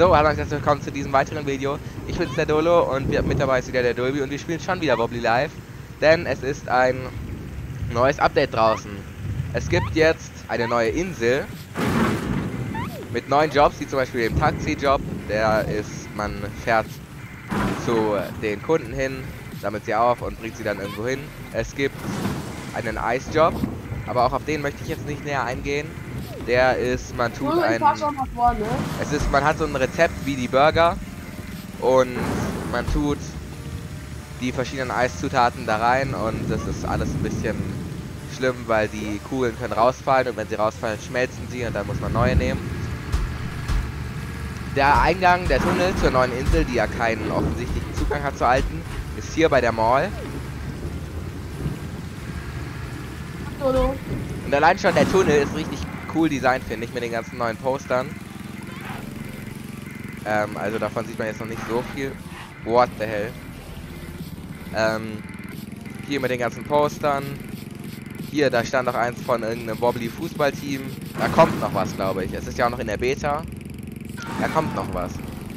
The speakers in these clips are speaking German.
So, hallo und herzlich willkommen zu diesem weiteren Video. Ich bin's, der Dolo, und mit dabei ist wieder der Dolby und wir spielen schon wieder Wobbly Live, denn es ist ein neues Update draußen. Es gibt jetzt eine neue Insel mit neuen Jobs, wie zum Beispiel dem Taxi-Job. Der ist, man fährt zu den Kunden hin, sammelt sie auf und bringt sie dann irgendwo hin. Es gibt einen Eisjob, aber auch auf den möchte ich jetzt nicht näher eingehen. Der ist, man tut man hat so ein Rezept wie die Burger und man tut die verschiedenen Eiszutaten da rein und das ist alles ein bisschen schlimm, weil die Kugeln können rausfallen und wenn sie rausfallen, schmelzen sie und dann muss man neue nehmen. Der Eingang, der Tunnel zur neuen Insel, die ja keinen offensichtlichen Zugang hat zur alten, ist hier bei der Mall. Und allein schon der Tunnel ist richtig cool designt, finde ich, mit den ganzen neuen Postern. Also davon sieht man jetzt noch nicht so viel. What the hell? Hier mit den ganzen Postern. Hier, da stand noch eins von irgendeinem Wobbly Fußballteam. Da kommt noch was, glaube ich. Es ist ja auch noch in der Beta. Da kommt noch was.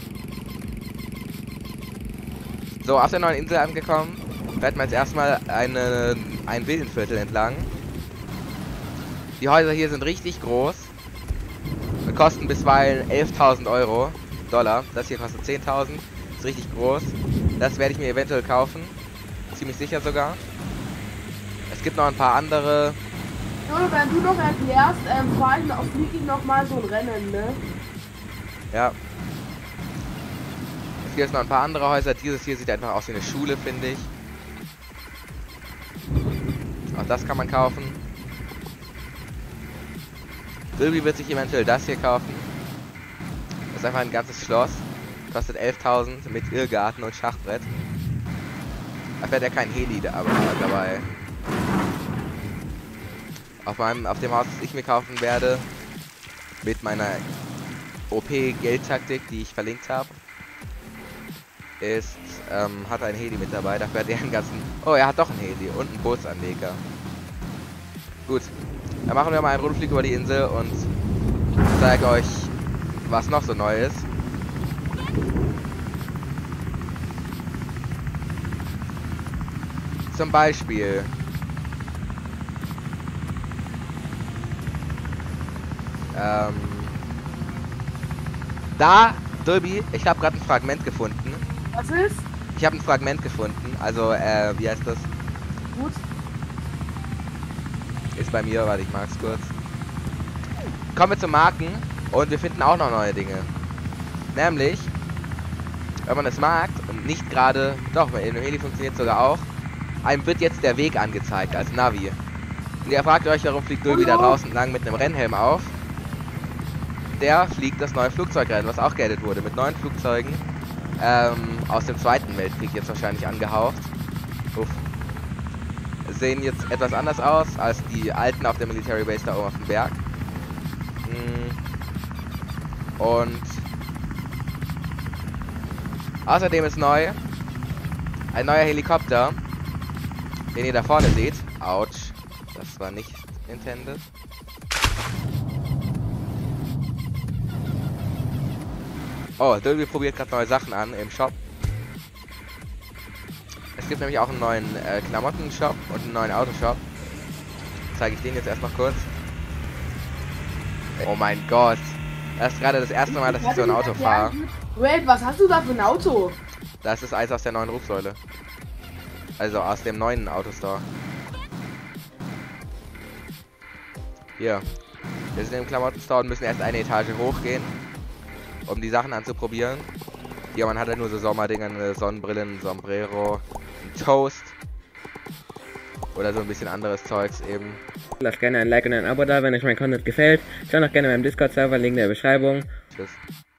So, auf der neuen Insel angekommen, fährt man jetzt erstmal ein Villenviertel entlang. Die Häuser hier sind richtig groß. Kosten bisweilen 11.000 Euro. Dollar. Das hier kostet 10.000. Ist richtig groß. Das werde ich mir eventuell kaufen. Ziemlich sicher sogar. Es gibt noch ein paar andere. Jono, wenn du noch erklärst, fliege ich noch mal so ein Rennen, ne? Ja. Es gibt noch ein paar andere Häuser. Dieses hier sieht einfach aus wie eine Schule, finde ich. Auch das kann man kaufen. Silvi wird sich eventuell das hier kaufen. Das ist einfach ein ganzes Schloss. Kostet 11.000 mit Irrgarten und Schachbrett. Da fährt ja kein Heli dabei. Auf dem Haus, das ich mir kaufen werde, mit meiner OP-Geldtaktik, die ich verlinkt habe, ist, hat ein Heli mit dabei. Da fährt er einen ganzen... Oh, er hat doch einen Heli und einen Bootsanleger. Gut. Dann machen wir mal einen Rundflug über die Insel und zeige euch, was noch so neu ist. Zum Beispiel da, Dolby, ich habe gerade ein Fragment gefunden. Was ist? Ich habe ein Fragment gefunden, also wie heißt das? Gut. Ist bei mir, warte, ich mag's kurz. Kommen wir zu Marken und wir finden auch noch neue Dinge. Nämlich, wenn man es mag und nicht gerade, doch, in dem Heli funktioniert sogar auch, einem wird jetzt der Weg angezeigt als Navi. Und ihr fragt euch, warum fliegt Dolby da draußen lang mit einem Rennhelm auf? Der fliegt das neue Flugzeugrennen, was auch geaddet wurde, mit neuen Flugzeugen aus dem Zweiten Weltkrieg jetzt wahrscheinlich angehaucht. Uff. Sehen jetzt etwas anders aus als die alten auf der Military Base da oben auf dem Berg. Und außerdem ist neu ein neuer Helikopter, den ihr da vorne seht. Autsch, das war nicht intended. Oh, Dolby probiert gerade neue Sachen an im Shop. Es gibt nämlich auch einen neuen Klamotten-Shop und einen neuen Autoshop. Zeige ich den jetzt erst noch kurz. Oh mein Gott. Das ist gerade das erste Mal, dass ich so ein Auto fahre. Wait, was hast du da für ein Auto? Das ist eins aus der neuen Rufsäule. Also aus dem neuen Autostore. Hier. Wir sind im Klamottenstore und müssen erst eine Etage hochgehen, um die Sachen anzuprobieren. Hier, man hat ja nur so Sommerdinger, eine Sonnenbrille, ein Sombrero, ein Toast oder so ein bisschen anderes Zeugs eben. Lasst gerne ein Like und ein Abo da, wenn euch mein Content gefällt. Schaut auch gerne beim Discord-Server, Link in der Beschreibung. Tschüss.